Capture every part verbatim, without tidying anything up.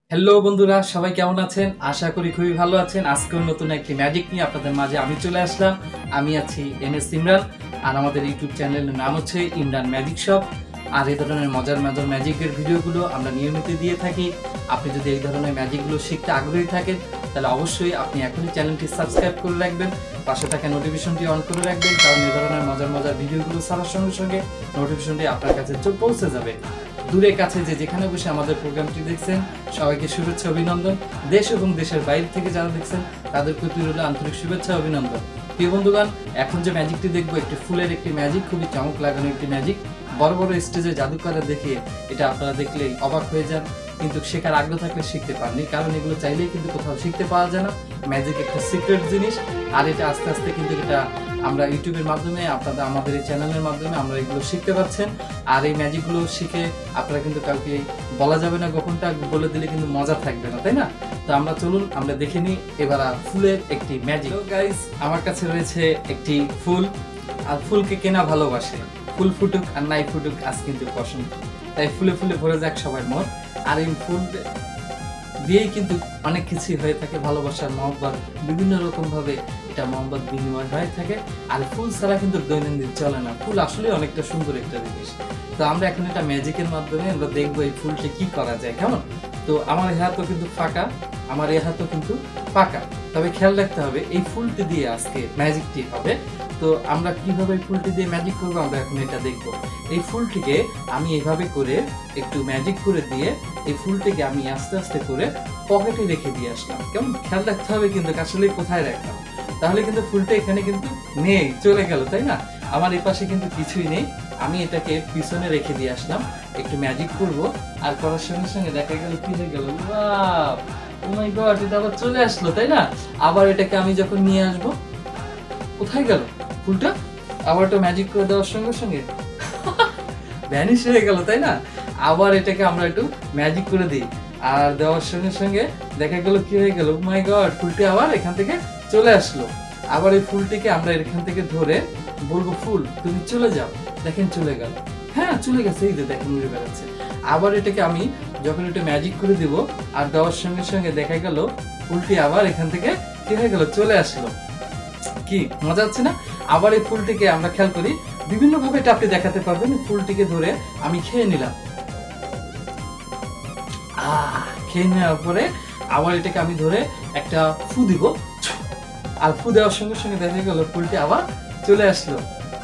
Hello বন্ধুরা, সবাই কেমন আছেন? আশা করি খুবই ভালো আছেন। আজকেও নতুন একটি ম্যাজিক নিয়ে আপনাদের মাঝে আমি চলে আসলাম। আমি আছি এন এস ইমরান, আর আমাদের ইউটিউব চ্যানেলের নাম হচ্ছে ইমরান ম্যাজিক শপ। আর এই ধরনের মজার মজার ম্যাজিকের ভিডিওগুলো আমরা নিয়মিত দিয়ে থাকি। আপনি যদি এই ধরনের ম্যাজিকগুলো শিখতে আগ্রহী থাকেন, তাহলে অবশ্যই আপনি এখনই চ্যানেলটি সাবস্ক্রাইব করে রাখবেন, পাশে থাকা নোটিফিকেশনটি অন করে রাখবেন, কারণ এই ধরনের মজার মজার ভিডিওগুলো ছাড়ার সঙ্গে সঙ্গে নোটিফিকেশনটি আপনার কাছে পৌঁছে যাবে। দূরে কাছে যে যেখানে বসে আমাদের প্রোগ্রামটি দেখছেন, সবাইকে শুভেচ্ছা অভিনন্দন। দেশ এবং দেশের বাইরে থেকে যারা দেখছেন, তাদের প্রতি রইল আন্তরিক শুভেচ্ছা অভিনন্দন। প্রিয় বন্ধুগণ, এখন যে ম্যাজিকটি দেখবো, একটি ফুলের একটি ম্যাজিক, খুবই চমক লাগানো একটি ম্যাজিক। বড় বড় স্টেজে জাদুকররা দেখে এটা আপনারা দেখলেই অবাক হয়ে যান, কিন্তু শেখার আগ্রহ থাকলে শিখতে পারেনি, কারণ এগুলো চাইলেই কিন্তু কোথাও শিখতে পাওয়া যায় না। ম্যাজিক একটা সিক্রেট জিনিস, আর এটা আস্তে আস্তে কিন্তু এটা আমরা ইউটিউবের মাধ্যমে, আপনাদের আমাদের এই চ্যানেলের মাধ্যমে আমরা এগুলো শিখতে পাচ্ছেন। আর এই ম্যাজিকগুলো শিখে আপনারা কিন্তু কাউকে বলা যাবে না, গোপনটা বলে দিলে কিন্তু মজা থাকবে না, তাই না? তো আমরা চলুন আমরা দেখে নিই এবার ফুলের একটি ম্যাজিক। গাইস, আমার কাছে রয়েছে একটি ফুল, আর ফুলকে কেনা ভালোবাসে। ফুল ফুটুক আর নাই ফুটুক, আজ কিন্তু পছন্দ, তাই ফুলে ফুলে ভরে যাক সবার মন। আর এই ফুল দিয়েই কিন্তু অনেক কিছুই হয়ে থাকে, ভালোবাসার মহব্বত বিভিন্ন রকম ভাবে এটা মহব্বত বিনিময় হয়ে থাকে। আর ফুল ছাড়া কিন্তু দৈনন্দিন চলে না, ফুল আসলে অনেকটা সুন্দর একটা জিনিস। তো আমরা এখন এটা ম্যাজিকের মাধ্যমে আমরা দেখবো এই ফুলটি কি করা যায়, কেমন? তো আমার এই হাতও কিন্তু ফাঁকা, আমার এই হাতও কিন্তু ফাঁকা, তবে খেয়াল রাখতে হবে এই ফুলটি দিয়ে আজকে ম্যাজিকটি হবে। তো আমরা কিভাবে ফুলটি দিয়ে ম্যাজিক করবো আমরা এখন এটা দেখবো। এই ফুলটিকে আমি এইভাবে করে একটু ম্যাজিক করে দিয়ে এই ফুলটিকে আমি আস্তে আস্তে করে পকেটে রেখে দিয়ে আসলাম, কেমন? খেয়াল রাখতে হবে কিন্তু আসলে কোথায় রাখলাম, তাহলে কিন্তু ফুলটা এখানে কিন্তু নেই, চলে গেল, তাই না? আমার এই পাশে কিন্তু কিছুই নেই, আমি এটাকে পিছনে রেখে দিয়ে আসলাম, একটু ম্যাজিক করব। আর করার সঙ্গে সঙ্গে দেখা গেল কি হয়ে গেল, ওয়াও, ও মাই গড, এটা আবার চলে আসলো, তাই না? আবার এটাকে আমি যখন নিয়ে আসব, কোথায় গেল ফুলটা? আবার তো ম্যাজিক করে দেওয়ার সঙ্গে সঙ্গে ভ্যানিশ হয়ে গেল, তাই না? আবার এটাকে আমরা একটু ম্যাজিক করে দিই, আর দেওয়ার সঙ্গে সঙ্গে দেখা গেল কি হয়ে গেল, ও মাই গড, ফুলটি আবার এখান থেকে চলে আসলো। আবার এই ফুলটিকে আমরা এখান থেকে ধরে বলবো, ফুল তুমি চলে যাও, দেখেন চলে গেল, হ্যাঁ চলে গেছে, এই যে দেখেন উড়ে বেড়াচ্ছে। আবার এটাকে আমি যখন একটু ম্যাজিক করে দিব, আর দেওয়ার সঙ্গে সঙ্গে দেখা গেল ফুলটি আবার এখান থেকে কি হয়ে গেল, চলে আসলো। কি মজা হচ্ছে না? আবার এই ফুলটিকে আমরা খেয়াল করি, বিভিন্ন ভাবে এটা আপনি দেখাতে পারবেন। ফুলটিকে ধরে আমি খেয়ে নিলাম, আহ খেয়ে নেওয়ার পরে আবার এটাকে আমি ধরে একটা ফু দিব, আর ফু দেওয়ার সঙ্গে সঙ্গে দেখা গেল ফুলটি আবার চলে আসলো।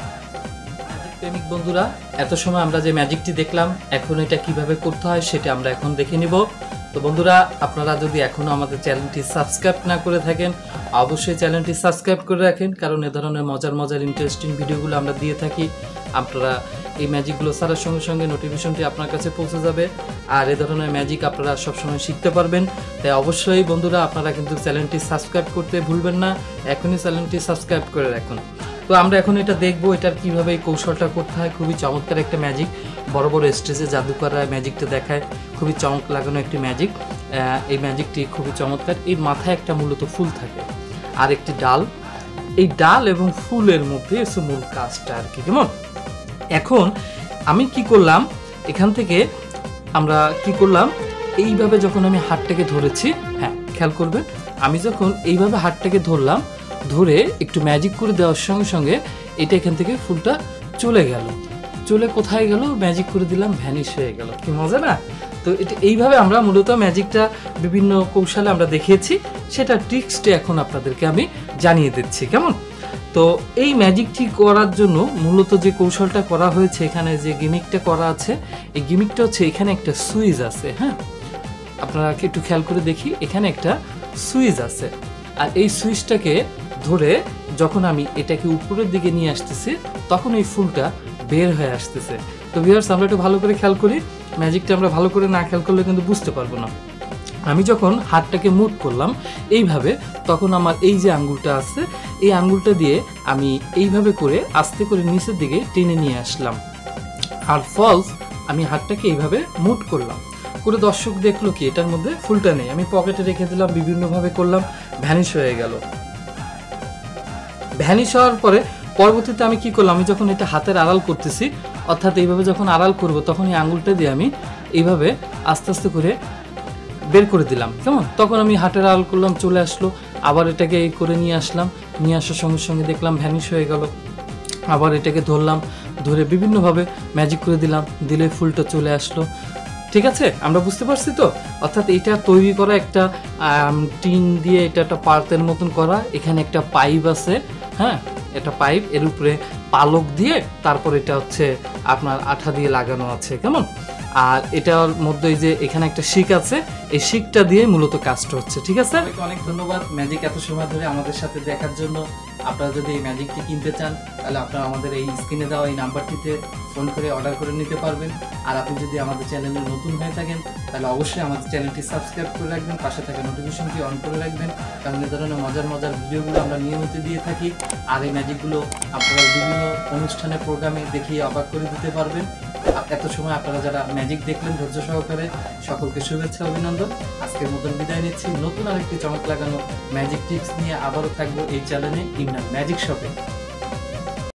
প্রেমিক বন্ধুরা, এত সময় আমরা যে ম্যাজিকটি দেখলাম, এখন এটা কিভাবে করতে হয় সেটা আমরা এখন দেখে নিব। তো বন্ধুরা, আপনারা যদি এখনো আমাদের চ্যানেলটি সাবস্ক্রাইব না করে থাকেন, অবশ্যই চ্যানেলটি সাবস্ক্রাইব করে রাখেন, কারণ এ ধরনের মজার মজার ইন্টারেস্টিং ভিডিওগুলো আমরা দিয়ে থাকি। আপনারা এই ম্যাজিকগুলো ছাড়ার সঙ্গে সঙ্গে নোটিফিকেশনটি আপনার কাছে পৌঁছে যাবে, আর এ ধরনের ম্যাজিক আপনারা সবসময় শিখতে পারবেন। তাই অবশ্যই বন্ধুরা, আপনারা কিন্তু চ্যানেলটি সাবস্ক্রাইব করতে ভুলবেন না, এখনই চ্যানেলটি সাবস্ক্রাইব করে রাখুন। তো আমরা এখন এটা দেখবো, এটার কিভাবে এই কৌশলটা করতে হয়। খুবই চমৎকার একটা ম্যাজিক, বড় বড় স্টেজে জাদুকররা ম্যাজিকটা দেখায়, খুবই চমক লাগানো একটি ম্যাজিক। এই ম্যাজিকটি খুবই চমৎকার। এই মাথায় একটা মূলত ফুল থাকে আর একটি ডাল, এই ডাল এবং ফুলের মধ্যে এসে মূল কাজটা আর কি, কেমন? এখন আমি কি করলাম, এখান থেকে আমরা কি করলাম, এইভাবে যখন আমি হাতটাকে ধরেছি, হ্যাঁ খেয়াল করবেন, আমি যখন এইভাবে হাতটাকে ধরলাম, ধরে একটু ম্যাজিক করে দেওয়ার সঙ্গে সঙ্গে এটা এখান থেকে ফুলটা চলে গেল, চলে কোথায় গেল, ম্যাজিক করে দিলাম, ভ্যানিশ হয়ে গেল। কি মজা না? তো এটা এইভাবে আমরা মূলত ম্যাজিকটা বিভিন্ন কৌশলে আমরা দেখিয়েছি, সেটা ট্রিক্সটা এখন আপনাদেরকে আমি জানিয়ে দিচ্ছি, কেমন? তো এই ম্যাজিকটি করার জন্য মূলত যে কৌশলটা করা হয়েছে, এখানে যে গিমিকটা করা আছে, এই গিমিকটা হচ্ছে এখানে একটা সুইচ আছে, হ্যাঁ আপনারা একটু খেয়াল করে দেখি, এখানে একটা সুইচ আছে, আর এই সুইচটাকে ধরে যখন আমি এটাকে উপরের দিকে নিয়ে আসতেছি, তখন এই ফুলটা বের হয়ে আসতেছে। তো ভিউয়ার্স, আমরা একটু ভালো করে খেয়াল করি, ম্যাজিকটা আমরা ভালো করে না খেয়াল করলে কিন্তু বুঝতে পারবো না। আমি যখন হাতটাকে মুভ করলাম এইভাবে, তখন আমার এই যে আঙ্গুলটা আছে, এই আঙ্গুলটা দিয়ে আমি এইভাবে করে আস্তে করে নিচের দিকে টেনে নিয়ে আসলাম, আর ফলস আমি হাতটাকে এইভাবে মুভ করলাম করে, দর্শক দেখলো কি এটার মধ্যে ফুলটা নেই, আমি পকেটে রেখে দিলাম, বিভিন্নভাবে করলাম, ভ্যানিশ হয়ে গেল। ভ্যানিশ হওয়ার পরে পরবর্তীতে আমি কি করলাম, আমি যখন এটা হাতের আড়াল করতেছি, অর্থাৎ এইভাবে যখন আড়াল করব, তখন এই আঙ্গুলটা দিয়ে আমি এইভাবে আস্তে আস্তে করে বের করে দিলাম, কেমন? তখন আমি হাতের আড়াল করলাম, চলে আসলো। আবার এটাকে এই করে নিয়ে আসলাম, নিয়ে আসার সঙ্গে সঙ্গে দেখলাম ভ্যানিশ হয়ে গেল। আবার এটাকে ধরলাম, ধরে বিভিন্নভাবে ম্যাজিক করে দিলাম, দিলে ফুলটা চলে আসলো। ঠিক আছে, আমরা বুঝতে পারছি তো? অর্থাৎ এটা তৈরি করা একটা টিন দিয়ে, এটা একটা পার্তের মতন করা, এখানে একটা পাইপ আছে, হ্যাঁ, এটা পাইপ, এর উপরে পালক দিয়ে তারপর এটা হচ্ছে আপনার আঠা দিয়ে লাগানো আছে, কেমন? আর এটার মধ্যে যে এখানে একটা শিক আছে, এই শিকটা দিয়ে মূলত কাজটা হচ্ছে। ঠিক আছে, অনেক ধন্যবাদ ম্যাজিক এত সময় ধরে আমাদের সাথে দেখার জন্য। আপনারা যদি এই ম্যাজিকটি কিনতে চান তাহলে আপনারা আমাদের এই স্ক্রিনে দেওয়া এই নাম্বারটিতে ফোন করে অর্ডার করে নিতে পারবেন। আর আপনি যদি আমাদের চ্যানেলে নতুন হয়ে থাকেন তাহলে অবশ্যই আমাদের চ্যানেলটি সাবস্ক্রাইব করে রাখবেন, পাশে থাকা নোটিফিকেশনটি অন করে রাখবেন, কারণ এই ধরনের মজার মজার ভিডিওগুলো আমরা নিয়মিত দিয়ে থাকি। আর এই ম্যাজিকগুলো আপনারা বিভিন্ন অনুষ্ঠানে প্রোগ্রামে দেখিয়ে অবাক করে দিতে পারবেন। এত সময় আপনারা যারা ম্যাজিক দেখলেন ধৈর্য সহকারে, সকলকে শুভেচ্ছা, অভিনন্দন। আজকের মতন বিদায় নিচ্ছি। নতুন আরেকটি চমক লাগানো ম্যাজিক টিপস নিয়ে আবারও থাকবো এই চ্যানেলে ইমরান ম্যাজিক শপে।